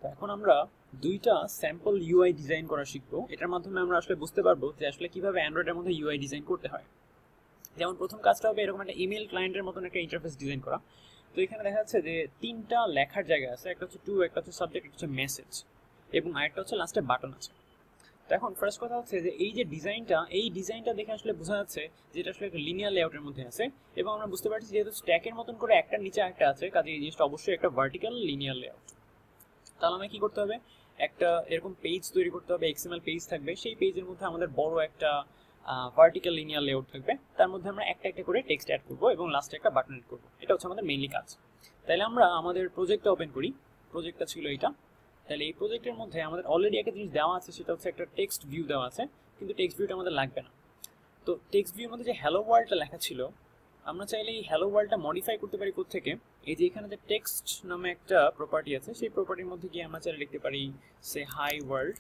তো এখন আমরা দুইটা স্যাম্পল ইউআই ডিজাইন করা শিখবো। এটার মাধ্যমে আমরা আসলে বুঝতে পারবো যে আসলে কিভাবে অ্যান্ড্রয়েডের মধ্যে ইউআই ডিজাইন করতে হয়। যেমন প্রথম কাজটা হবে এরকম একটা ইমেল ক্লায়েন্টের মতন একটা ইন্টারফেস ডিজাইন করা। তো এখানে দেখা যাচ্ছে যে তিনটা লেখার জায়গা আছে, একটা হচ্ছে টু, একটা হচ্ছে সাবজেক্ট, একটা হচ্ছে মেসেজ, এবং আরেকটা হচ্ছে লাস্টে বাটন আছে। তো এখন ফার্স্ট কথা হচ্ছে যে এই যে ডিজাইনটা, এই ডিজাইনটা দেখে আসলে বোঝা যাচ্ছে যে এটা আসলে একটা লিনিয়ার লেআউটের মধ্যে আছে, এবং আমরা বুঝতে পারছি যেহেতু স্ট্যাকের মতন করে একটা নিচে একটা আছে, কাজে এই জিনিসটা অবশ্যই একটা ভার্টিক্যাল লিনিয়ার লেআউট। তাহলে আমাকে কি করতে হবে, একটা এরকম পেজ তৈরি করতে হবে, এক্সএমএল পেজ থাকবে, সেই পেজের মধ্যে আমাদের বড় একটা ভার্টিক্যাল লিনিয়ার লেআউট থাকবে, তার মধ্যে আমরা একটা একটা করে টেক্সট অ্যাড করবো এবং লাস্টে একটা বাটন অ্যাড করবো। এটা হচ্ছে আমাদের মেইনলি কাজ। তাহলে আমরা আমাদের প্রজেক্টটা ওপেন করি। প্রজেক্টটা ছিল এটা। তাহলে এই প্রজেক্টের মধ্যে আমাদের অলরেডি একটা জিনিস দেওয়া আছে, সেটা হচ্ছে একটা টেক্সট ভিউ দেওয়া আছে, কিন্তু টেক্সট ভিউটা আমাদের লাগবে না। তো টেক্সট ভিউর মধ্যে যে হ্যালো ওয়ার্ল্ডটা লেখা ছিল, আমরা চাইলে এই হ্যালো ওয়ার্ল্ডটা মডিফাই করতে পারি কোত্থেকে, এই যে এখানে যে টেক্সট নামে একটা প্রপার্টি আছে, সেই প্রপার্টির মধ্যে গিয়ে আমরা চাইলে লিখতে পারি সে হাই ওয়ার্ল্ড,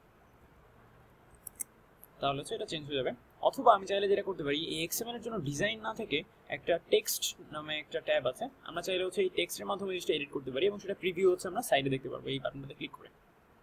তাহলে হচ্ছে এটা চেঞ্জ হয়ে যাবে। অথবা আমি চাইলে যেটা করতে পারি, এই এক্সএমএল এর জন্য ডিজাইন না থেকে একটা টেক্সট নামে একটা ট্যাব আছে, আমরা চাইলে হচ্ছে এই টেক্সটের মাধ্যমে জিনিসটা এডিট করতে পারি, এবং সেটা প্রিভিউ হচ্ছে আমরা সাইডে দেখতে পারবো এই বাটনটাতে ক্লিক করে।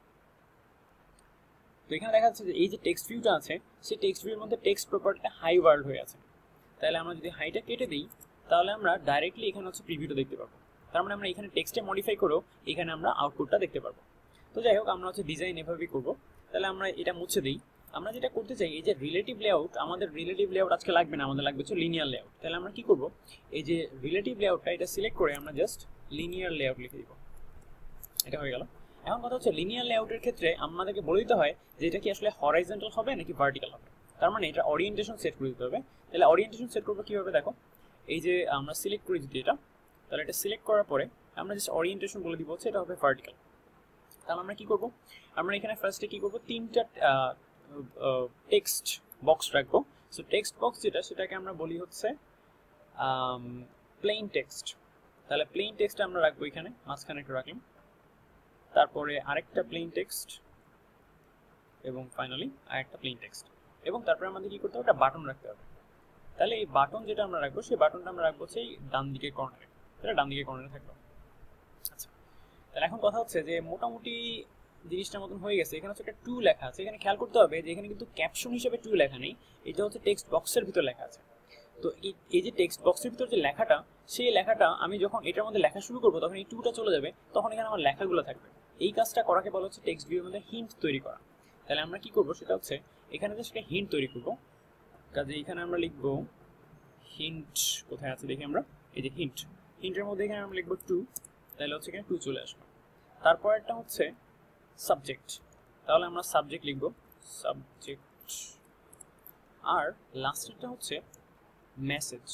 তো এখানে দেখা যাচ্ছে যে এই যে টেক্সট ভিউটা আছে, সেই টেক্সট ভিউর মধ্যে টেক্সট প্রপার্টিটা হাই ওয়ার্ল্ড হয়ে আছে। তাহলে আমরা যদি হাইটা কেটে দিই, তাহলে আমরা ডাইরেক্টলি এখানে হচ্ছে প্রিভিউটা দেখতে পারবো। তার মানে আমরা এখানে টেক্সটে মডিফাই করেও এখানে আমরা আউটপুটটা দেখতে পারবো। তো যাই হোক, আমরা হচ্ছে ডিজাইন এভাবেই করবো। তাহলে আমরা এটা মুছে দিই। আমরা যেটা করতে চাই, এই যে রিলেটিভ লেআউট, আমাদের রিলেটিভ লেআউট আজকে লাগবে না, আমাদের লাগবে হচ্ছে লিনিয়ার লেআউট। তাহলে আমরা কি করব, এই যে রিলেটিভ লেআউটটা এটা সিলেক্ট করে আমরা জাস্ট লিনিয়ার লেআউট লিখে দিব। এটা হয়ে গেল। এখন কথা হচ্ছে লিনিয়ার লেআউটের ক্ষেত্রে আমাদেরকে বলে দিতে হয় যে এটা কি আসলে হরাইজন্টাল হবে নাকি ভার্টিক্যাল হবে। তার মানে এটা ওরিয়েন্টেশন সেট করে দিতে হবে। তাহলে ওরিয়েন্টেশন সেট করবো কিভাবে, দেখো এই যে আমরা সিলেক্ট করে দিতে এটা, তাহলে এটা সিলেক্ট করার পরে আমরা জাস্ট ওরিয়েন্টেশন বলে দিব হচ্ছে এটা হবে ভার্টিক্যাল। তাহলে আমরা কি করব, আমরা এখানে ফার্স্টে কি করব, তিনটা টেক্সট বক্স রাখবো। সো টেক্সট বক্স যেটা, সেটাকে আমরা বলি হচ্ছে প্লেন টেক্সট। তাহলে প্লেন টেক্সট আমরা রাখবো এখানে, মাঝখানে একটু রাখলাম, তারপরে আরেকটা প্লেন টেক্সট, এবং ফাইনালি আরেকটা প্লেন টেক্সট, এবং তারপরে আমাদের কি করতে হবে, একটা বাটন রাখতে হবে। তাহলে এই বাটন যেটা আমরা রাখবো, সেই বাটনটা আমরা রাখবো সেই ডান দিকের কর্নারে। তাহলে ডান দিকের কর্নারে থাকলো। আচ্ছা, তাহলে এখন কথা হচ্ছে যে মোটামুটি জিনিসটার মতন হয়ে গেছে। এখানে হচ্ছে একটা টু লেখা আছে, এখানে খেয়াল করতে হবে যে এখানে কিন্তু ক্যাপশন হিসেবে টু লেখা নেই, এটা হচ্ছে টেক্সট বক্সের ভিতর লেখা আছে। তো এই যে টেক্সট বক্সের ভিতর যে লেখাটা, সেই লেখাটা আমি যখন এটার মধ্যে লেখা শুরু করবো, তখন এই টুটা চলে যাবে, তখন এখানে আমার লেখাগুলো থাকবে। এই কাজটা করাকে বলা হচ্ছে টেক্সট ভিউর মধ্যে হিন্ট তৈরি করা। তাহলে আমরা কি করবো, সেটা হচ্ছে এখানে জাস্ট একটা হিন্ট তৈরি করবো। কাজে এখানে আমরা লিখবো হিন্ট, কোথায় আছে দেখি আমরা, এই যে হিন্ট, হিন্টের মধ্যে এখানে আমরা লিখবো টু, তাহলে হচ্ছে এখানে টু চলে আসবে। তারপর একটা হচ্ছে সাবজেক্ট, তাহলে আমরা সাবজেক্ট লিখবো সাবজেক্ট, আর লাস্টেরটা হচ্ছে মেসেজ।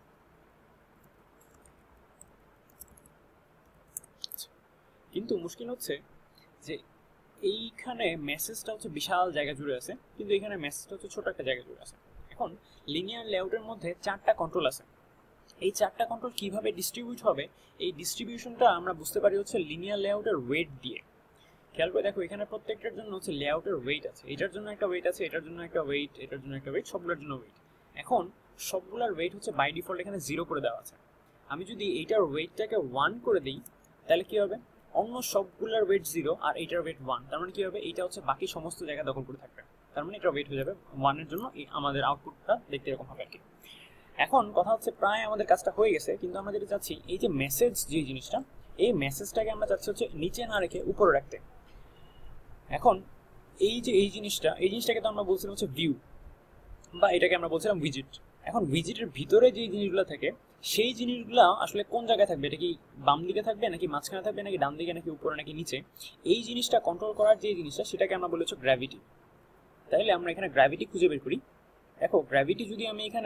কিন্তু মুশকিল হচ্ছে যে এইখানে মেসেজটা হচ্ছে বিশাল জায়গা জুড়ে আছে, কিন্তু এখানে মেসেজটা হচ্ছে ছোট একটা জায়গা জুড়ে আছে। এখন লিনিয়ার লেআউটের মধ্যে চারটা কন্ট্রোল আছে। এই চারটা কন্ট্রোল কিভাবে ডিস্ট্রিবিউট হবে, এই ডিস্ট্রিবিউশনটা আমরা বুঝতে পারি হচ্ছে লিনিয়ার লেআউটের ওয়েট দিয়ে। খেয়াল করে দেখো, এখানে প্রত্যেকটার জন্য হচ্ছে লেআউটের ওয়েট আছে, এটার জন্য একটা ওয়েট আছে, এটার জন্য একটা ওয়েট, এটার জন্য একটা ওয়েট, সবগুলোর জন্য ওয়েট। এখন সবগুলোর ওয়েট হচ্ছে বাই ডিফল্ট এখানে 0 করে দেওয়া আছে। আমি যদি এইটার ওয়েটটাকে 1 করে দিই, তাহলে কি হবে, অন্য সবগুলোর ওয়েট 0 আর এইটার ওয়েট 1, তার মানে কি হবে, এইটা হচ্ছে বাকি সমস্ত জায়গা দখল করে থাকবে। তার মানে এটা ওয়েট হয়ে যাবে 1 এর জন্য, আমাদের আউটপুটটা দেখতে এরকম হবে আর কি। এখন কথা হচ্ছে প্রায় আমাদের কাজটা হয়ে গেছে, কিন্তু আমরা যেটা চাচ্ছি, এই যে মেসেজ যে জিনিসটা, এই মেসেজটাকে আমরা চাচ্ছি হচ্ছে নিচে না রেখে উপরে রাখতে। এখন এই যে এই জিনিসটাকে তো আমরা বলছিলাম হচ্ছে ভিউ, বা এটাকে আমরা বলছিলাম উইজেট। এখন উইজেটের ভিতরে যে জিনিসগুলো থাকে, সেই জিনিসগুলো আসলে কোন জায়গায় থাকবে, এটা কি বাম দিকে থাকবে নাকি মাঝখানে থাকবে নাকি ডান দিকে নাকি উপরে নাকি নিচে, এই জিনিসটা কন্ট্রোল করার যে জিনিসটা, সেটাকে আমরা বলি হচ্ছে গ্র্যাভিটি। তাহলে আমরা এখানে গ্র্যাভিটি খুঁজে বের করি। দেখো গ্র্যাভিটি যদি আমি এখানে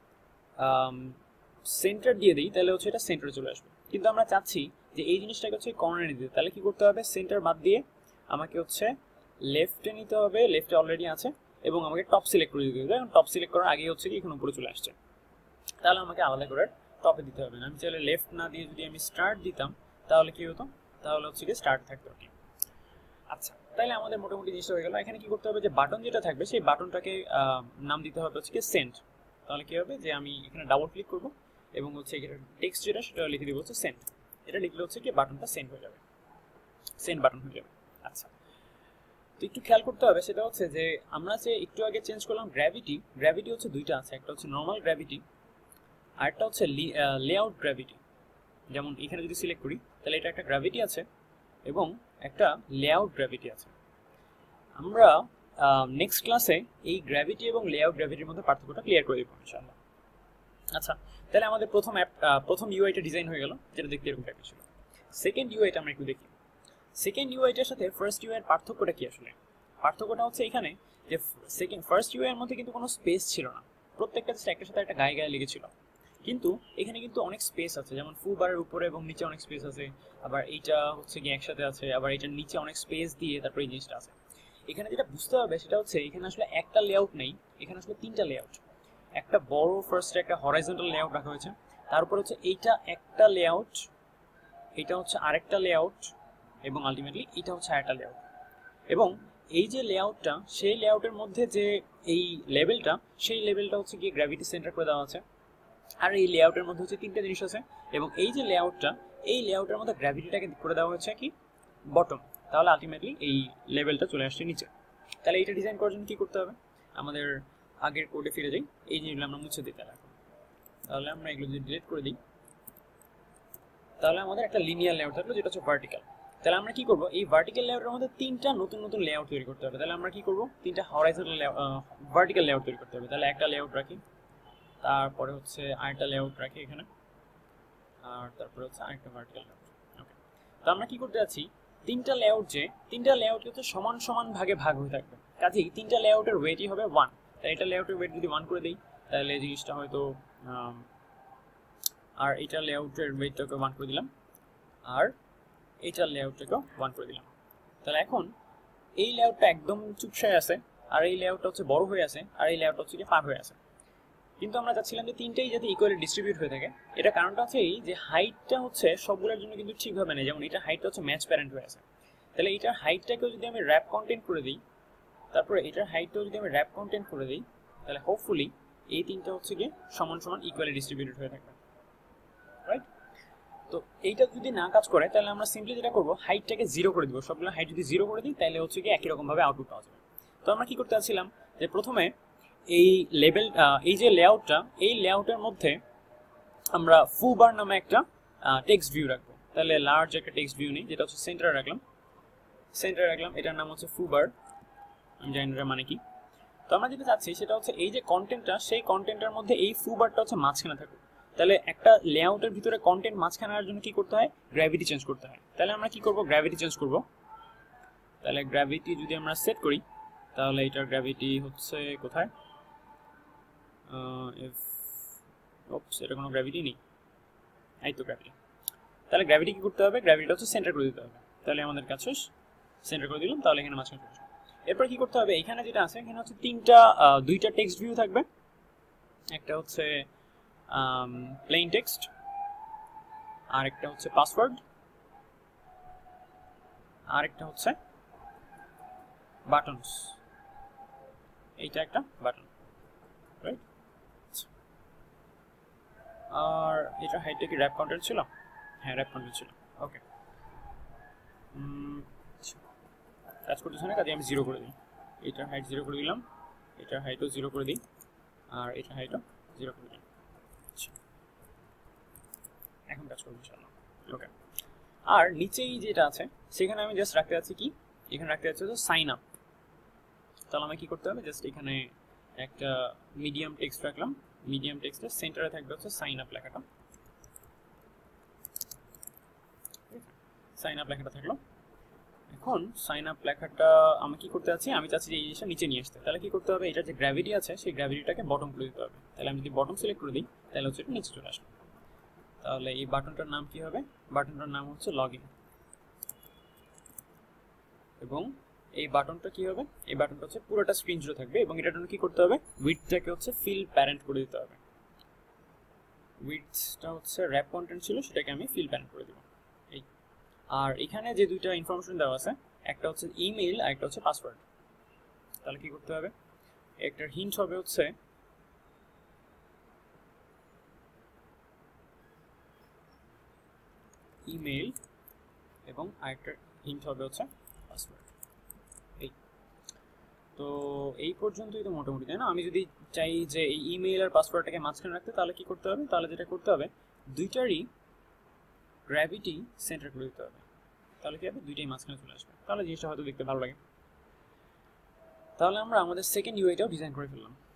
সেন্টার দিয়ে দিই, তাহলে হচ্ছে এটা সেন্টারে চলে আসবে, কিন্তু আমরা চাচ্ছি যে এই জিনিসটাকে হচ্ছে কর্নারে দিতে। তাহলে কি করতে হবে, সেন্টার বাদ দিয়ে আমাকে হচ্ছে লেফটে নিতে হবে, লেফটে অলরেডি আছে, এবং আমাকে টপ সিলেক্ট করে দিতে হবে। এখন টপ সিলেক্ট করার আগে হচ্ছে কি এখন উপরে চলে আসছে, তাহলে আমাকে আলাদা করে টপে দিতে হবে না। আমি চাইলে লেফট না দিয়ে যদি আমি স্টার্ট দিতাম, তাহলে কি হতো, তাহলে হচ্ছে কি স্টার্ট থাকতো আর কি। আচ্ছা, তাহলে আমাদের মোটামুটি জিনিসটা হয়ে গেল। এখানে কি করতে হবে, যে বাটন যেটা থাকবে, সেই বাটনটাকে নাম দিতে হবে হচ্ছে কি সেন্ড। তাহলে কি হবে, যে আমি এখানে ডাবল ক্লিক করব, এবং হচ্ছে টেক্সট যেটা, সেটা লিখে দিব হচ্ছে সেন্ড। এটা লিখলে হচ্ছে কি বাটনটা সেন্ড হয়ে যাবে। সেন্ড বাটন হয়ে যাবে। আচ্ছা, তো একটু খেয়াল করতে হবে, সেটা হচ্ছে যে আমরা যে একটু আগে চেঞ্জ করলাম গ্র্যাভিটি হচ্ছে দুইটা আছে, একটা হচ্ছে নর্মাল গ্র্যাভিটি আর একটা হচ্ছে লেআউট গ্র্যাভিটি। যেমন এখানে যদি সিলেক্ট করি তাহলে এটা একটা গ্র্যাভিটি আছে এবং একটা লেআউট গ্র্যাভিটি আছে। আমরা নেক্সট ক্লাসে এই গ্র্যাভিটি এবং লেআউট গ্র্যাভিটির মধ্যে পার্থক্যটা ক্লিয়ার করে দেবো ইনশাআল্লাহ। আচ্ছা, তাহলে আমাদের প্রথম ইউআইটা ডিজাইন হয়ে গেল, যেটা দেখতে এরকম টাইপের ছিল। সেকেন্ড ইউআইটা আমরা একটু দেখি। সেকেন্ড ইউআইটার সাথে ফার্স্ট ইউআই এর পার্থক্যটা কি আসলে? পার্থক্যটা হচ্ছে এখানে যে ফার্স্ট ইউআই এর মধ্যে কিন্তু কোনো স্পেস ছিল না, প্রত্যেকটা জাস্ট একটার সাথে একটা গায়ে গায়ে লেগেছিল। কিন্তু এখানে কিন্তু অনেক স্পেস আছে, যেমন ফুল বারের উপরে এবং নিচে অনেক স্পেস আছে, আবার এইটা হচ্ছে কি একসাথে আছে, আবার এটার নিচে অনেক স্পেস দিয়ে তারপরে এই জিনিসটা আছে। এখানে যেটা বুঝতে হবে সেটা হচ্ছে এখানে আসলে একটা লেআউট নেই, এখানে আসলে তিনটা লেআউট। একটা বড় ফার্স্টে একটা হরাইজন্টাল লেআউট রাখা হয়েছে, তারপর হচ্ছে এইটা একটা লেআউট, এটা হচ্ছে আরেকটা লেআউট এবং আলটিমেটলি এটা হচ্ছে আরেকটা লেআউট। এবং এই যে লেআউটটা, সেই লেআউটের মধ্যে যে এই লেভেলটা, সেই লেভেলটা হচ্ছে গিয়ে গ্র্যাভিটি সেন্টার করে দেওয়া আছে। আর এই লেআউটের মধ্যে হচ্ছে তিনটা জিনিস আছে এবং এই যে লেআউটটা, এই লেআউটের মধ্যে গ্র্যাভিটিটাকে করে দেওয়া হচ্ছে কি বটম। তাহলে আলটিমেটলি এই লেভেলটা চলে আসছে নিচে। তাহলে এইটা ডিজাইন করার জন্য কি করতে হবে? আমাদের আগের কোডে ফিরে যাই, এই জিনিসগুলো আমরা মুছে দিতে লাগবে। তাহলে আমরা এগুলো যদি ডিলিট করে দিই তাহলে আমাদের একটা লিনিয়ার লেআউট থাকলো, যেটা হচ্ছে ভার্টিক্যাল। তাহলে আমরা কি করব? এই ভার্টিক্যাল লেআউটের মধ্যে তিনটা নতুন নতুন লেআউট তৈরি করতে হবে। তাহলে আমরা কি করব? তিনটা হরাইজন্টাল ভার্টিক্যাল লেআউট তৈরি করতে হবে। তাহলে একটা লেআউট রাখি, তারপরে হচ্ছে আরেকটা লেআউট রাখি এখানে, আর তারপরে হচ্ছে আরেকটা ভার্টিক্যাল লেআউট। ওকে, তো আমরা কি করতে যাচ্ছি? তিনটা লেআউট হচ্ছে সমান সমান ভাগে ভাগ হয়ে থাকবে, কাজেই তিনটা লেআউটের ওয়েটই হবে 1। তাই এটা লেআউটের ওয়েট যদি 1 করে দেই তাহলে এই জিনিসটা হয়তো, আর এটা লেআউটের ওয়েটটাকে 1 করে দিলাম, আর এইটা লেআউটটাকে 1 করে দিলাম। তাহলে এখন এই লেআউটটা একদম চুপসায় আছে, আর এই লেআউটটা হচ্ছে বড় হয়ে আছে, আর এই লেআউটটা হচ্ছে কি পার হয়ে আছে। কিন্তু আমরা চাচ্ছিলাম যে তিনটেই যাতে ইকুয়ালি ডিস্ট্রিবিউট হয়ে থাকে। এটা কারণটা হচ্ছে এই যে হাইটটা হচ্ছে সবগুলোর জন্য কিন্তু ঠিকভাবে নেই, যেমন এটা হাইটটা হচ্ছে ম্যাচ প্যারেন্ট হয়ে আছে। তাহলে এটার হাইটটাকেও যদি আমি র্যাপ কন্টেন্ট করে দিই, তারপরে এটার হাইটটাও যদি আমি র্যাপ কন্টেন্ট করে দিই, তাহলে হোপফুলি এই তিনটা হচ্ছে গিয়ে সমান সমান ইকুয়ালি ডিস্ট্রিবিউটেড হয়ে থাকবে, রাইট? তো এইটা যদি না কাজ করে তাহলে আমরা সিম্পলি যেটা করবো, হাইটটাকে 0 করে দিব। সবগুলো হাইট যদি 0 করে দিই তাহলে হচ্ছে গিয়ে একই রকমভাবে আউটপুট পাওয়া যাবে। তো আমরা কি করতে চাচ্ছিলাম যে প্রথমে এই লেভেল, এই যে লেআউটটা, এই লেআউটের মধ্যে আমরা ফুবার নামে একটা টেক্সট ভিউ রাখবো। তাহলে লার্জ একটা টেক্সট ভিউ নেই, যেটা হচ্ছে সেন্টারে রাখলাম, এটার নাম হচ্ছে ফুবার। আমি জানি না মানে কি। তো আমরা যেটা চাচ্ছি সেটা হচ্ছে এই যে কন্টেন্টটা, সেই কন্টেন্টের মধ্যে এই ফুবারটা হচ্ছে মাঝখানে থাকবে। তাহলে একটা লেআউটের ভিতরে কন্টেন্ট মাঝখানে আনার জন্য কি করতে হয়? গ্র্যাভিটি চেঞ্জ করতে হয়। তাহলে আমরা কি করব? গ্র্যাভিটি চেঞ্জ করব। তাহলে গ্র্যাভিটি যদি আমরা সেট করি তাহলে এটার গ্র্যাভিটি হচ্ছে কোথায়? এটা কোনো গ্র্যাভিটি নেই, এই তো গ্র্যাভিটি। তাহলে গ্র্যাভিটি কি করতে হবে? গ্র্যাভিটিটা হচ্ছে সেন্টার করে দিতে হবে। তাহলে আমাদের কাজ শেষ, সেন্টার করে দিলাম। তাহলে এখানে মাঝখানে চলে আসবে। এরপর কি করতে হবে? এখানে যেটা আছে এখানে হচ্ছে দুইটা টেক্সট ভিউ থাকবে। একটা হচ্ছে প্লেন টেক্সট, আর একটা হচ্ছে পাসওয়ার্ড, আর একটা হচ্ছে বাটনস। এইটা একটা বাটন, রাইট? আর এটা হাইটটা কি র্যাপ কাউন্টার ছিল? হ্যাঁ, র্যাপ কাউন্টার ছিল। ওকে, কাজ করতেছে না, কাজে আমি 0 করে দিই। এটার হাইট 0 করে দিলাম, এটার হাইটও 0 করে দিই, আর এটার হাইটও 0 করে দিই। এখন কাজ করবো ইনশাআল্লাহ। ওকে, আর নিচেই যেটা আছে সেখানে আমি জাস্ট রাখতে যাচ্ছি কি, এখানে রাখতে যাচ্ছি হচ্ছে সাইন আপ। তাহলে আমি কি করতে হবে? জাস্ট এখানে একটা মিডিয়াম টেক্সট রাখলাম, মিডিয়াম টেক্সটের সেন্টারে থাকবে হচ্ছে সাইন আপ লেখাটা। সাইন আপ লেখাটা থাকলো। এখন সাইন আপ লেখাটা আমি কি করতে যাচ্ছি? আমি চাচ্ছি যে এই জিনিসটা নিচে নিয়ে আসতে। তাহলে কি করতে হবে? এটার যে গ্র্যাভিটি আছে সেই গ্র্যাভিটিটাকে বটম করে দিতে হবে। তাহলে আমি যদি বটম সিলেক্ট করে দিই তাহলে হচ্ছে এটা নিচে চলে আসবে। তাহলে এই বাটনটার নাম কি হবে? বাটনটার নাম হচ্ছে লগইন। এবং এই বাটনটা কি হবে? এই বাটনটা হচ্ছে পুরোটা স্ক্রিন জুড়ে থাকবে এবং এটার জন্য কি করতে হবে? উইডথটাকে হচ্ছে ফিল প্যারেন্ট করে দিতে হবে। উইডথটা হচ্ছে র্যাপ কন্টেন্ট ছিল, সেটাকে আমি ফিল প্যারেন্ট করে দেব। এই, আর এখানে যে দুইটা ইনফরমেশন দেওয়া আছে, একটা হচ্ছে ইমেইল আর একটা হচ্ছে পাসওয়ার্ড। তাহলে কি করতে হবে? একটার হিন্ট হবে হচ্ছে ইমেইল এবং আরেকটার হিন্ট হবে হচ্ছে পাসওয়ার্ড। এই তো এই পর্যন্তই তো মোটামুটি, তাই না? আমি যদি চাই যে এই ইমেইল আর পাসওয়ার্ডটাকে মাঝখানে রাখতে, তাহলে কি করতে হবে? তাহলে যেটা করতে হবে, দুইটারই গ্র্যাভিটি সেন্টার করে দিতে হবে। তাহলে কি হবে? দুইটাই মাঝখানে চলে আসবে। তাহলে জিনিসটা হয়তো দেখতে ভালো লাগে। তাহলে আমরা আমাদের সেকেন্ড ইউআইটাও ডিজাইন করে ফেললাম।